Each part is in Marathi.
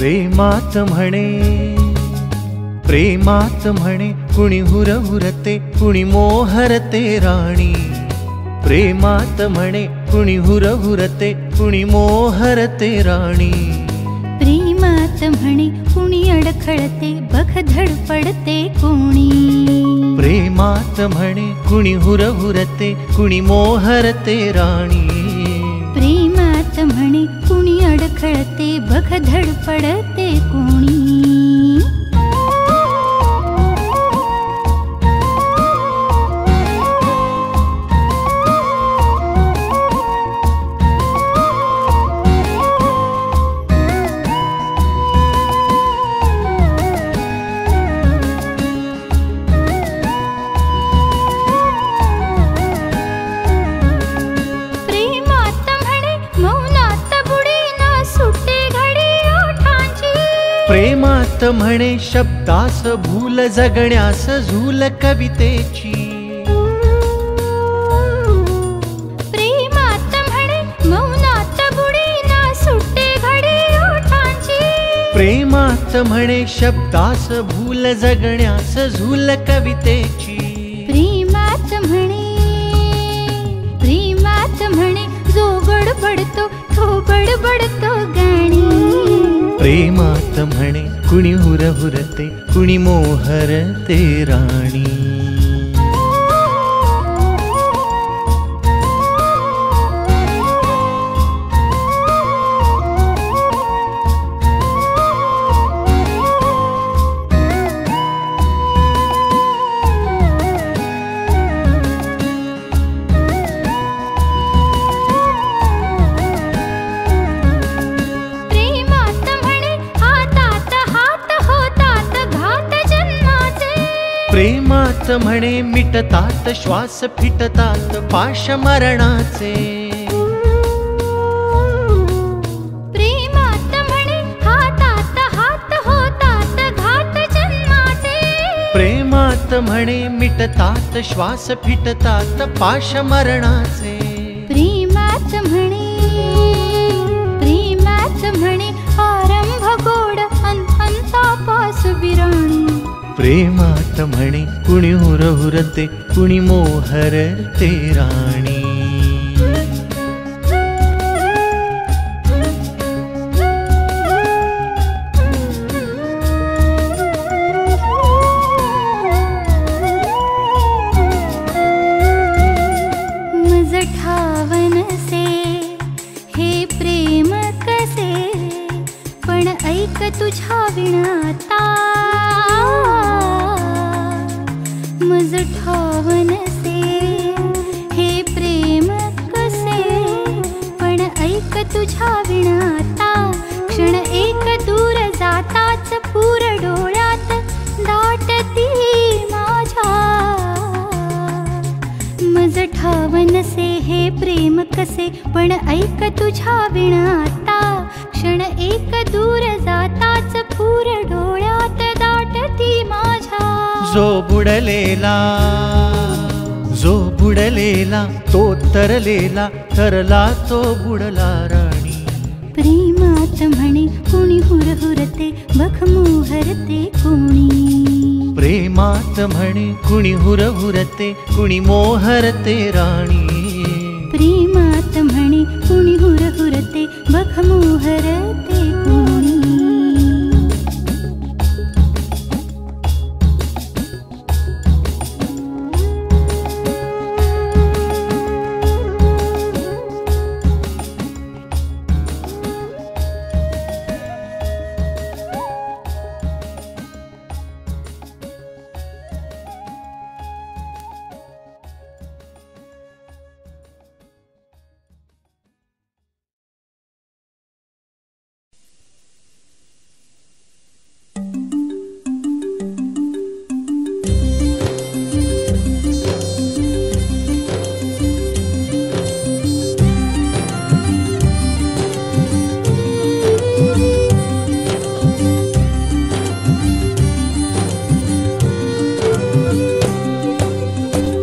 प्रेमात म्हणे, प्रेमात म्हणे कुणी हुरहुरते, कुणी मोहरते राणी. प्रेमात म्हणे कुणी हुरहुरते, कुणी मोहरते राणी. प्रेमात म्हणे कुणी अडखळते, बघ धडपडते कोणी. प्रेमात म्हणे कुणी हुरहुरते, कुणी मोहरते राणी. प्रेमात म्हणे कुणी अडखळते, बघ धडपडते कोणी. प्रेमात म्हणे शब्दास भूल, जगण्यास झूल कवितेची. प्रेमात म्हणे मौनात बुडीना सुट्टे घडी ओठांची. प्रेमात म्हणे शब्दास भूल, जगण्यास झूल कवितेची. प्रेमात म्हणे, प्रेमात म्हणे जो बडबडतो तो बडबडतो गाणी. प्रेमात म्हणे कुणी हुरहुरते, कुणी मोहरते राणी. प्रेमात म्हणे मिटतात श्वास, फिटतात पाश मरणाचे. प्रेमात म्हणे हातात हात होतात घात जन्माचे. प्रेमात म्हणे मिटतात श्वास, फिटतात पाश मरणाचे. प्रेमात म्हणे, प्रेमात म्हणे आरंभ गोड अंतापास विराणी. प्रेमात म्हणे कुणी हुरहुरते, कुणी मोहरते राणी. मज ठावनसे हे प्रेम कसे, पण ऐक तुझ्या विणाता. मज ठावनसे हे प्रेम कसे, पण ऐक तुझ्या विणाता. क्षण एक दूर जाताच पूर डोळ्यात दाटती माझ्या. मज ठावनसे हे प्रेम कसे, पण ऐक तुझ्या विणाता. क्षण एक दूर जाताच पूर डोळ्यात दाटती माझ्या. जो बुडलेला, जो बुडलेला तो तरलेला, तरला तो बुडला राणी. प्रेमात म्हणे कुणी हुरहुरते, बघ मोहरते कोणी. प्रेमात म्हणे कुणी हुरहुरते, कुणी मोहरते राणी. प्रेमात म्हणे कुणी हुरहुरते, बघ मोहरते कोणी.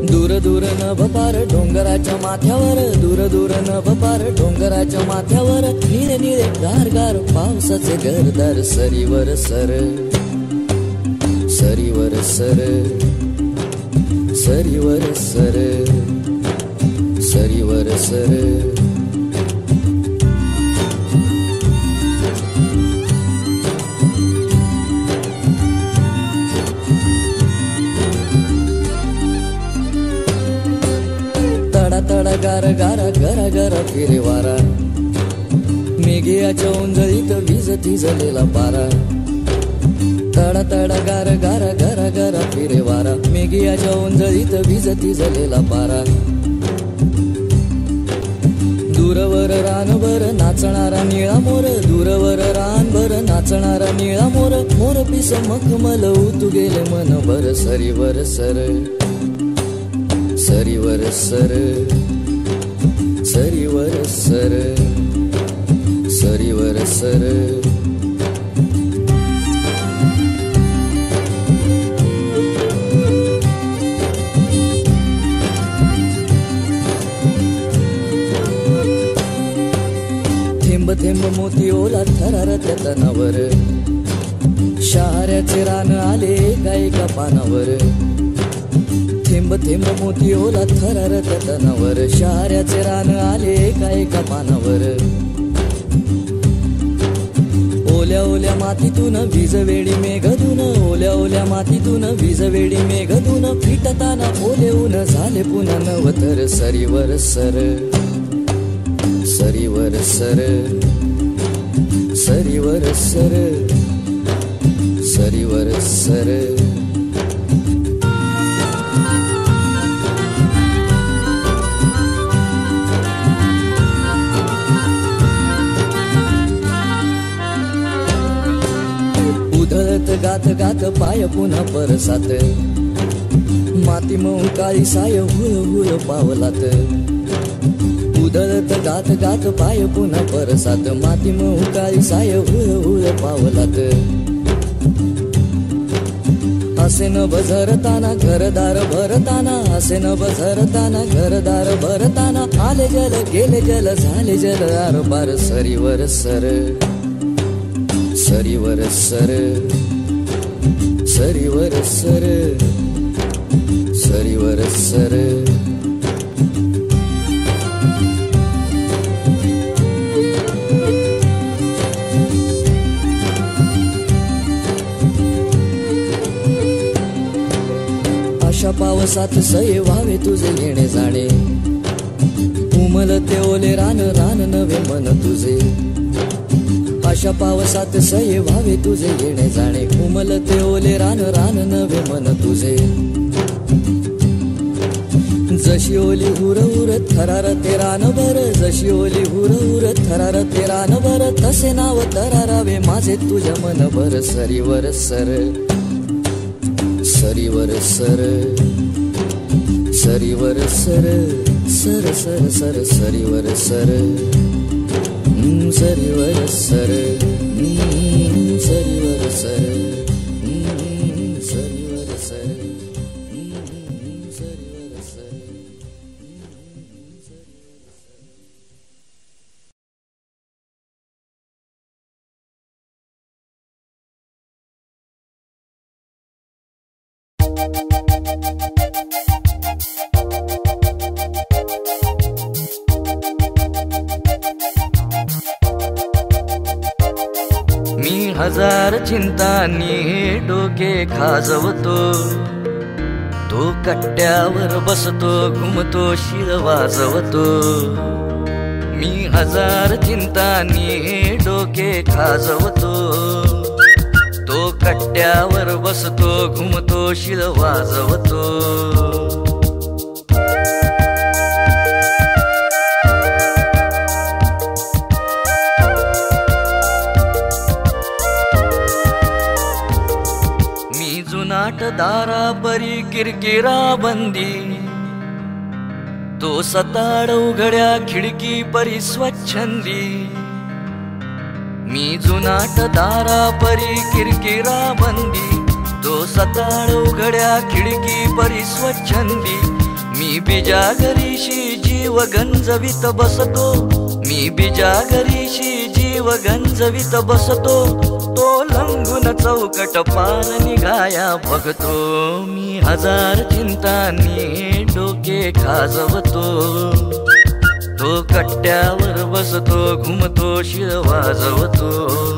दूर दूर नभ पार डोंगराच्या माथ्यावर, दूर दूर नभ पार डोंगराच्या माथ्यावर, निळे निळे गार गार पावसाचे घरदार सरीवर सर, सरीवर सर, सरीवर सर, सरीवर सर. तडा तडा गार गारा गरा गरा फिरे वारा, मेघियाच्या उंजळीत वीज थिजलेला पारा. तडा तडा गार गारा गरा गरा फिरे वारा, मेघियाच्या उंजळीत वीज थिजलेला पारा. दूरवर रानभर नाचणारा निळा मोर, दूरवर रानभर नाचणारा निळा मोर, मोर पिस मखमल उतू गेले मनभर सरीवर सर, सरीवर सर, सरीवर सर, सरीवर सर. थेंब थेंब मोती ओला थरारत्या तनावर, शहाऱ्याचे रान आले एका एका पानावर. थेंब थेंब मोती ओला थरारत्या तनावर, शहाऱ्याचे रान आले एका एका पानावर. ओल्या ओल्या मातीतून वीजवेडी मेघधून, ओल्या ओल्या मातीतून वीजवेडी मेघधून, फिटताना ओले ऊन झाले पुन्हा नवतर सरीवर सर, सरीवर सर, सरीवर सर, सरीवर सर. उधळत गात गात पाय पुन्हा परसात, माती मऊ काळी साय हुळ हुळ पावलात. उधळत गात गात पाय पुन्हा परसात, माती मऊ काळी साय हुळ हुळ पावलात. असे न बझरताना घरदार भरताना, असे न बझरताना घरदार भरताना, आले जल गेले जल झाले जल आरपार सरीवर सर, सरीवर सर, सरीवर सर, सरीवर सर. अशा पावसात सये व्हावे तुझे येणे जाणे, उमलते ओले रान रान नवे मन तुझे. अशा पावसात सये व्हावे तुझे येणे जाणे, उमलते ओले रान रान नवे मन तुझे. जशी ओली हुर हुर थरारते रानभर, जशी ओली हुर हुर थरारते रानभर, तसे नाव तरारावे माझे तुझ्या मनभर सरीवर सर, सरीवर सर, सरीवर सर, सर सर सर सरीवर सर, सरीवर सर, सरीवर सर, सरीवर सर, सरीवर सर. मी हजार चिंतांनी डोके खाजवतो, तो कट्ट्यावर बसतो घुमतो शिळ वाजवतो. मी हजार चिंतांनी डोके खाजवतो, तो कट्ट्यावर बसतो घुमतो शिळ वाजवतो. दारा परी किरकिरा बंदी, तो सताड उघड्या खिडकी परी स्वच्छंदी. मी जुनाट दारा परी किरकिरा बंदी, तो सताड उघड्या खिडकी परी स्वच्छंदी. बिजागरीशी जीव गंजवित बसतो, मी बिजागरीशी जीव गंजवित बसतो, तो लंगून चौकट पार निघाया बघतो, मी हजार चिंतांनी डोके खाजवतो, तो कट्ट्यावर बसतो घुमतो शिर वाजवतो.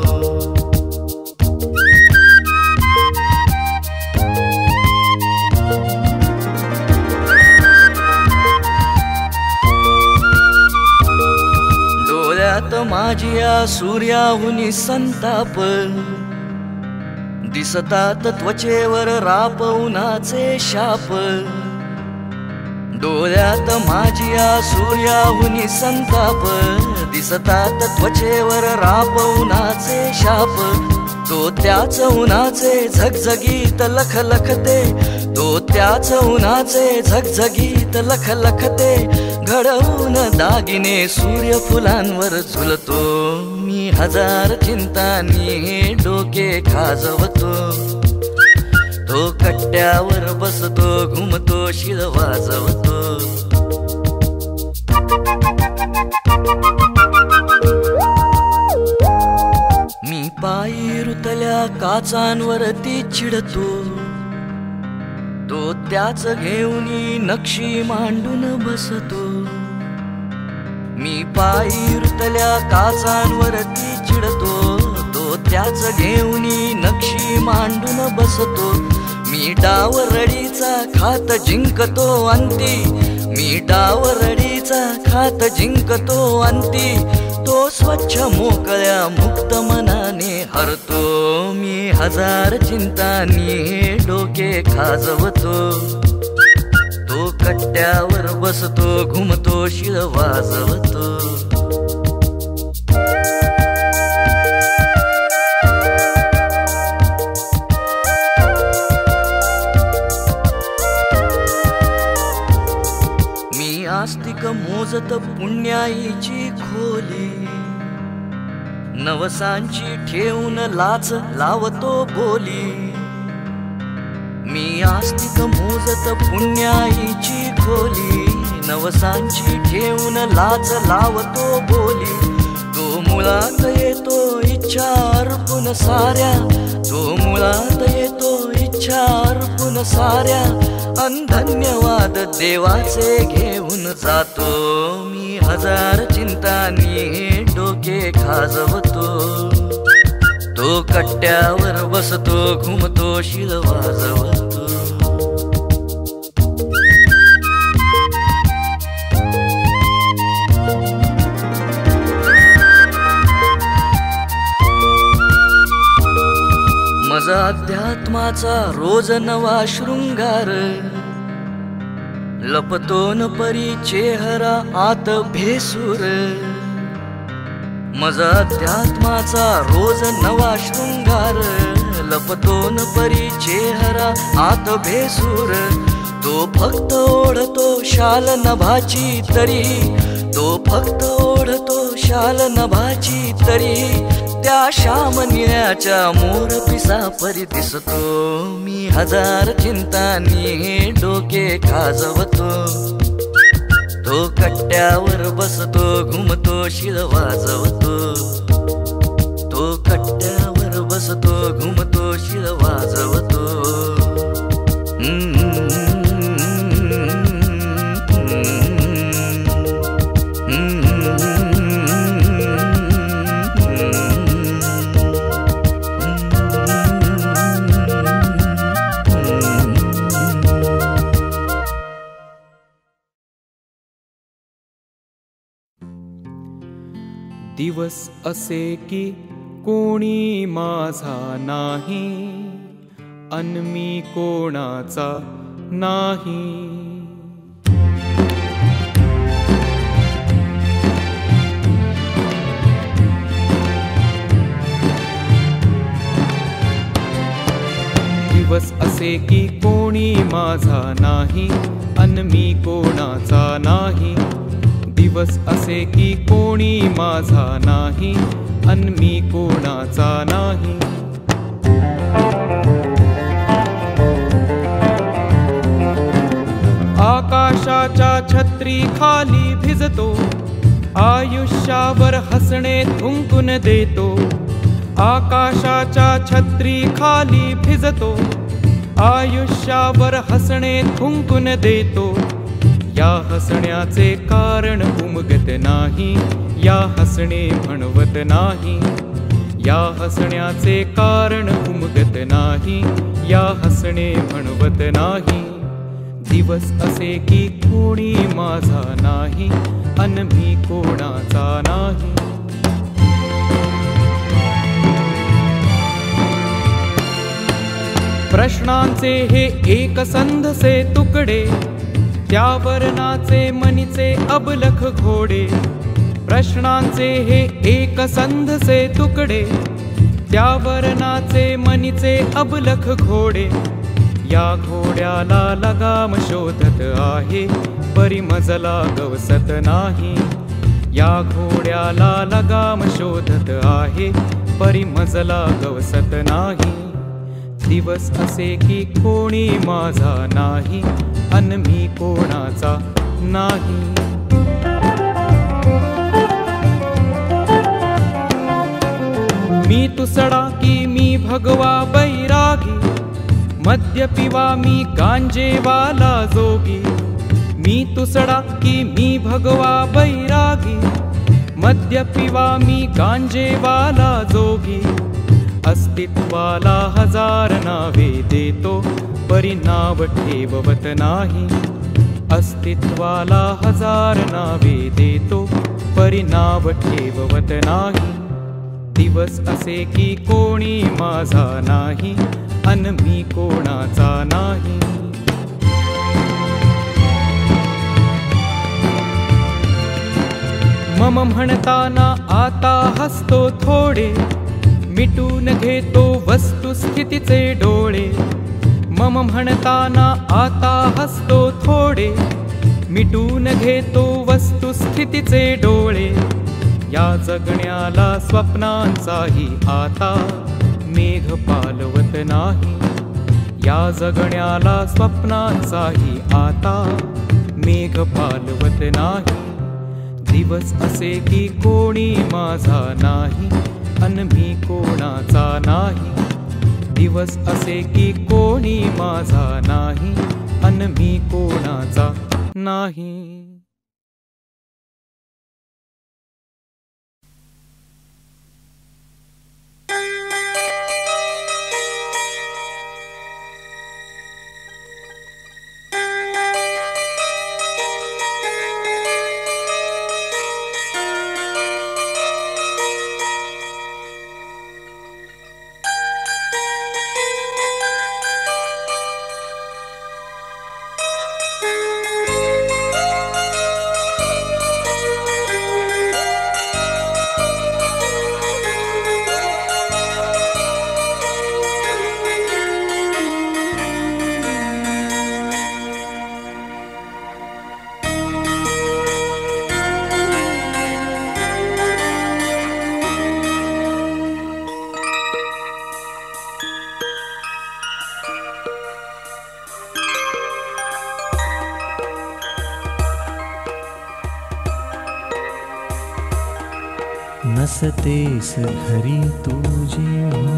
डोळ्यात माझिया सूर्याहुनी संताप, दिसतात त्वचेवर राप उन्हाचे शाप. डोळ्यात माझिया सूर्याहुनी संताप, दिसतात त्वचेवर राप उन्हाचे शाप. तो त्याच उन्हाचे झगझगीत लखलखते, तो त्याच उन्हाचे झगझगीत लखलखते. घडवून दागिने सूर्यफुलांवर झुलतो, मी हजार चिंतांनी डोके खाजवतो, तो कट्ट्यावर बसतो घुमतो शिर वाजवतो. मी पायी रुतल्या काचांवरती चिडतो, तो त्याच घेऊनी नक्षी मांडून बसतो. मी पायी रुतल्या काचांवरती चिडतो, तो त्याच घेऊनी नक्षी मांडून बसतो. मी डावरडीचा खात जिंकतो अंती, मी डावरडीचा खात जिंकतो अंती. तो स्वच्छ मोकळ्या मुक्त मनाने हरतो, मी हजार चिंतांनी डोके खाजवतो, तो कट्ट्यावर बसतो घुमतो शिर वाजवतो. मी आस्तिक मोजत पुण्याईची खोली, नवसांची ठेवून लाच लावतो बोली. मी आस्तिक मोजत पुण्याईची खोली, नवसांची ठेवून लाच लावतो बोली. तो मुळात येतो इच्छा अर्पून साऱ्या, तो मुळात येतो इच्छा अर्पून साऱ्या. धन्यवाद देवाचे घेऊन जातो, मी हजार चिंतांनी डोके खाजवतो, तो कट्ट्यावर बसतो घुमतो शिर वाजवतो. माझा अध्यात्माचा रोज नवा शृंगार, लपतोन परी चेहरा आत भेसूर. माझा अध्यात्माचा रोज नवा शृंगार, लपतोन परी चेहरा आत भेसूर. तो फक्त ओढतो शाल नभाची तरी, तो फक्त ओढतो शाल नभाची तरी. त्या श्याम निळ्याच्या मोर पिसा परी दिसतो, मी हजार चिंतांनी डोके खाजवतो, तो कट्ट्यावर बसतो घुमतो शिर वाजवतो, तो कट्ट्यावर बसतो घुमतो शिर वाजवतो. दिवस असे की कोणी माझा नाही, अन मी कोणाचा नाही. दिवस असे की कोणी माझा नाही, अन मी कोणाचा नाही. दिवस असे की कोणी माझा नाही, अन मी कोणाचा नाही. आकाश आकाशाच्या छत्री खाली भिजतो, आयुष्यावर हसणे थुंकून देतो. आकाशाच्या छत्री खाली भिजतो, आयुष्यावर हसणे थुंकून देतो. या हसण्याचे कारण उमगत नाही, या हसणे म्हणवत नाही. या हसण्याचे कारण उमगत नाही, या हसणे म्हणवत नाही. दिवस असे की कोणी माझा नाही, अन मी कोणाचा नाही. प्रश्नांचे हे एक संधसे तुकडे, त्यावर नाचे मनीचे अबलख घोडे. प्रश्नांचे हे एक संधसे तुकडे, त्यावर नाचे मनीचे अबलख घोडे. या घोड्याला लगाम शोधत आहे, परी मजला गवसत नाही. या घोड्याला लगाम शोधत आहे, परी मजला गवसत नाही. दिवस असे की कोणी माझा नाही, अन मी कोणाचा नाही. मी तुसडा की मी भगवा बैरागी, मद्य पिवा मी गांजेवाला जोगी. मी तुसडा की मी भगवा बैरागी, मद्य पिवा मी गांजेवाला जोगी. अस्तित्वाला हजार नावे देतो, परी नाव ठेवत नाही. अस्तित्वाला हजार नावे देतो, परी नाव ठेवत नाही. दिवस असे की कोणी माझा नाही, अन मी कोणाचा नाही. मम म्हणताना आता हसतो थोडे, मिटून घेतो वस्तुस्थितीचे डोळे. मम म्हणताना आता हसतो थोडे, मिटून घेतो वस्तुस्थितीचे डोळे. या जगण्याला स्वप्नांचाही आता मेघ पालवत नाही. या जगण्याला स्वप्नांचाही आता मेघ पालवत नाही. दिवस असे की कोणी माझा नाही, अन मी कोणाचा नाही. दिवस असे की कोणी माझा नाही, अन मी कोणाचा नाही. नसतेस घरी तू जेव्हा,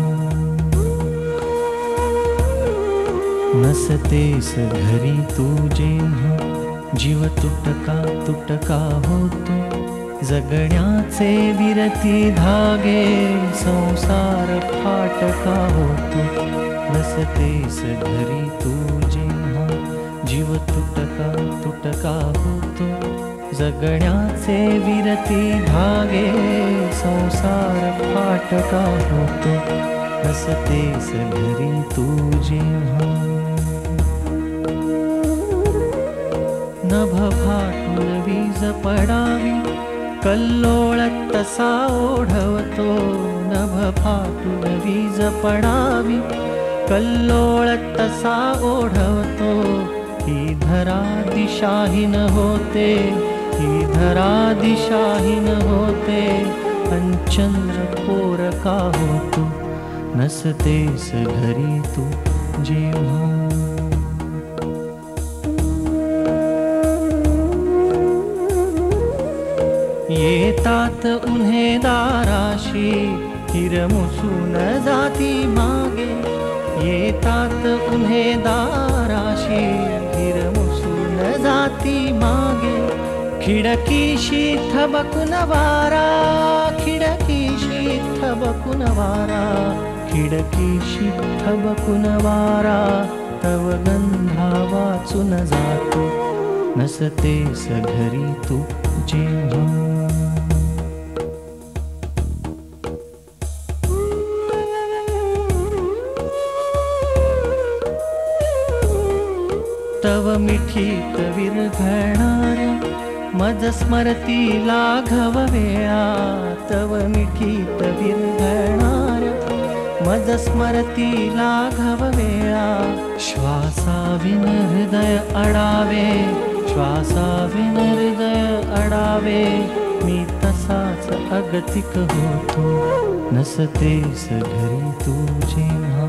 नसतेस घरी तू जेव्हा, जीव तुटका तुटका होतो. जगण्याचे विरती धागे, संसार फाटका होतो. नसतेस घरी तू जेव्हा, जीव तुटका तुटका होतो. जगण्याचे विरती धागे, संसार फाटका होतो. नसतेस घरी तू जेव्हा. नभ फाटून वीज पडावी, कल्लोळत तसा ओढवतो. नभ फाटून वीज पडावी, कल्लोळत तसा ओढवतो. ही धरा दिशाहीन होते, ही धरा दिशाहीन होते. पंचंद्र कोर का होतो. नसतेस घरी तू जेव्हा. येतात उन्हे दाराशी हिरमुसून जाती मागे, येतात उन्हे दाराशी हिरमुसून जाती मागे. खिडकीशी थबकून वारा, खिडकीशी थबकून वारा, खिडकीशी थबकून वारा, तव गंधा वाचून जातो, नसतेस घरी तू जेव्हा. तव मिठीत विरघळणाऱ्या मज स्मरती लाघव वेळा, तव मिठीत विरघळणाऱ्या मज स्मरती लाघव वेळा. श्वासाविन हृदय अडावे, श्वासाविन हृदय अडावे, मी तसाच अगतिक होतो, नसतेस घरी तू जेव्हा.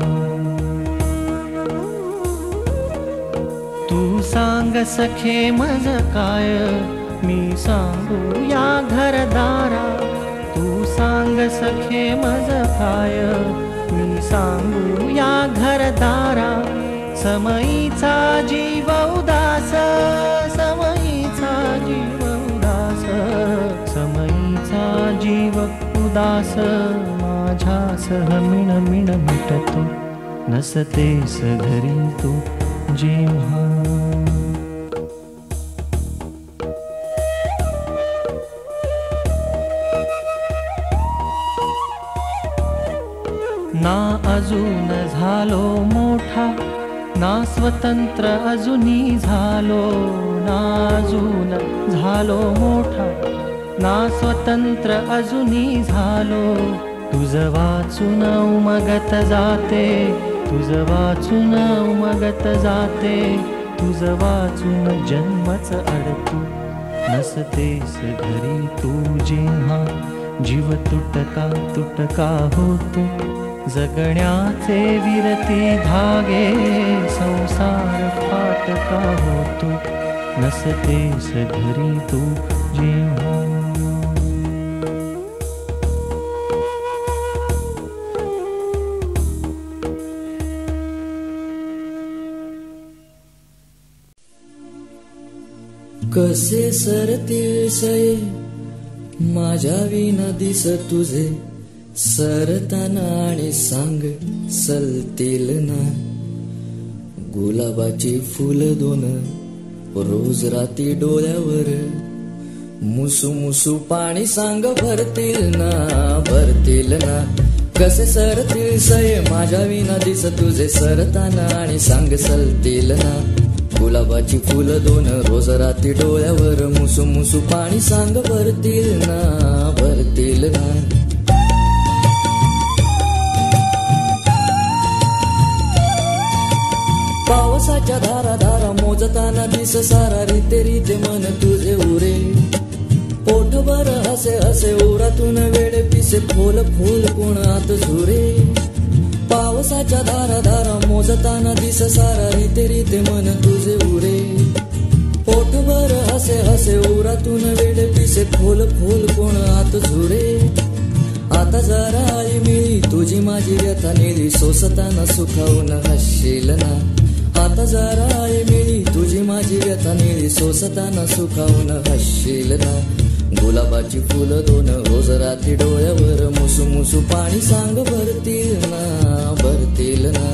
तू सांग सखे मज काय, मी सांगू या घरदारा. तू सांग सखे मज काय, मी सांगू या घरदारा. समयीचा जीव उदास, समयीचा जीव उदास, समयीचा जीव उदास, माझ्यासह मिणमिण मिटतो, नसतेस घरी तू जेव्हा. ना अजून झालो मोठा, ना स्वतंत्र अजूनी झालो, ना अजून झालो मोठा, ना स्वतंत्र अजूनी झालो. तुझ वाचून उमगत जाते, तुझ वाचून उमगत जाते, तुझ वाचून जन्मच अडतो, नसतेस घरी तू जेव्हा. जीव तुटका तुटका होतो, जगण्याचे विरती धागे, संसार फाटका होतो, नसतेस घरी तू जेव्हा. कसे सरतील सये माझ्या विना दिस तुझे, सरताना आणि सांग सलतील ना. गुलाबाची फुल दोन रोज राती डोळ्यावर, मुसू मुसू पाणी सांग भरतील ना, भरतील ना. कसे सरतील सये माझ्या विना दिस तुझे, सरताना आणि सांग सलतील ना. गुलाबाची फुलं दोन रोज राती डोळ्यावर, मुसू मुसू पाणी सांग भरतील ना, भरतील ना. पावसाच्या धारा धारा मोजताना दिस सारा, रीते रीते मन तुझे उरे. पोटभर हसे हसे ओरातून वेडे पिसे, फोल फोल कोण आत झुरे. पावसाच्या धारा धारा मोजताना दिस सारा, रीते रीते मन तुझे उरे. पोटभर हसे हसे ओरातून वेडे पिसे, फोल फोल कोण आत झुरे. आता जरा आई मिळी तुझी माझी व्यथा निळी, सोसताना सुखावून हसशील ना. आता जरा आई मिळी तुझी माझी व्यथा निळी, सोसताना सुखावून हसशील ना. गुलाबाची फुलं दोन रोज रात्री डोळ्यावर, मुसू मुसू पाणी सांग भरतील ना, भरतील ना.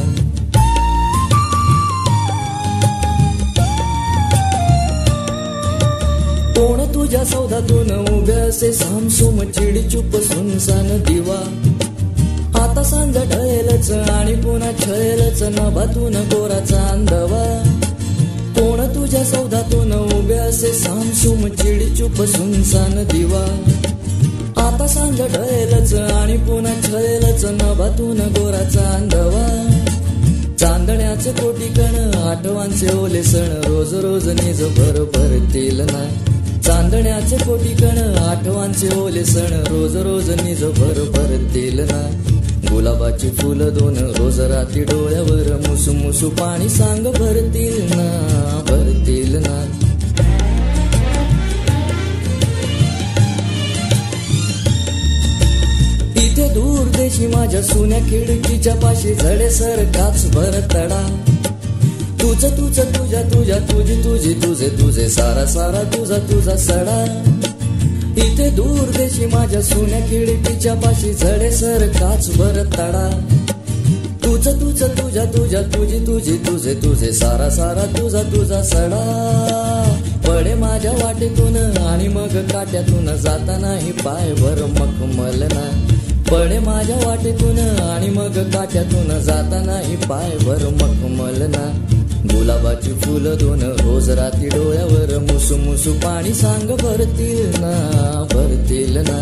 कोण तुझ्या सौदातून उभ्या असे सामसूम, चिडीचूप सुनसान दिवा. आता सांज ढळेलच आणि पुन्हा छळेलच, नभातून गोराचा अंधवा. कोण तुझ्या सौदातून उभ्या असे सामसूम, चिडीचूप सुनसान दिवा. आता सांज ढळेलच आणि पुन्हा छळेलच, नभातून गोराचा अंधवा. चांदण्याचे कोटी कण आठवांचे ओले सण, रोज रोज निज भर भरतील ना. चांदण्याचे कोटी कण आठवांचे ओले सण, रोज रोज निज भर भरतील ना. गुलाबाची फुलं दोन रोज रात्री डोळ्यावर, मुसू मुसू पाणी सांग भरतील ना, भरतील ना. माझ्या सुन्या खिडकीच्या पाशी झडे सर काच भर तडा तुझ तुझ तुझ्या तुझ्या तुझी तुझी तुझे तुझे सारा सारा तुझा तुझा सडा इथे दूर देशी माझ्या सुन्या खिडकीच्या पाशी झडे सर काच भर तडा तुझ तुझ तुझ्या तुझ्या तुझी तुझी तुझे तुझे सारा सारा तुझा तुझा सडा पडे माझ्या वाटेतून आणि मग काट्यातून जाता नाही पाय भर मखमल ना पडे माझ्या वाटेतून आणि मग काट्यातून जाता नाही पाय भर मखमल ना गुलाबाची फुलं दोन रोज रात्री डोळ्यावर मुसू मुसू पाणी सांग भरतील ना भरतील ना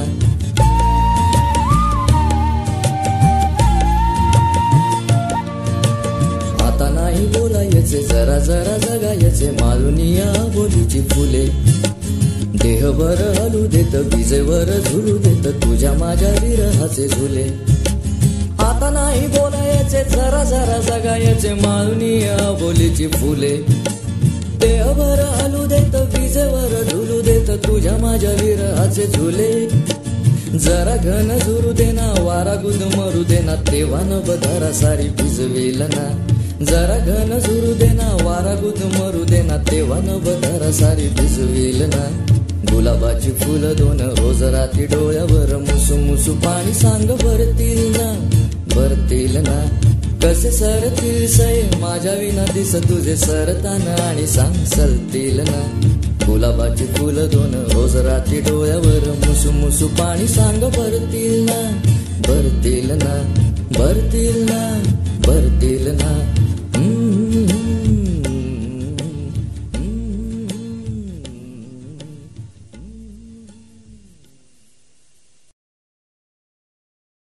आता नाही बोलायचे जरा जरा जगायचे मालुनिया बोलीची फुले देहभर हलू देत विजेवर झुलू देत तुझ्या माझ्या विरहाचे झुले आता नाही बोलायचे जरा जरा जगायचे मालुनिया बोलीची फुले देहभर हलू देत विजेवर झुलू देत तुझ्या माझ्या विरहाचे झुले जरा घन झुरू देना वारा गुद मरू देना तेव्हा न बधारा सारी भिजवेल ना जरा घन झुरू देना वारा गुद मरू देना तेव्हा न बधारा सारी भिजवेल ना गुलाबाची फुलं दोन रोज रात्री डोळ्यावर मुसू मुसू पाणी सांग भरतील ना भरतील ना कसे सरतील सय माझ्या विना दिस तुझे सरताना आणि सांग सलतील ना गुलाबाची फुलं दोन रोज रात्री डोळ्यावर मुसू मुसू पाणी सांग भरतील ना भरतील ना भरतील ना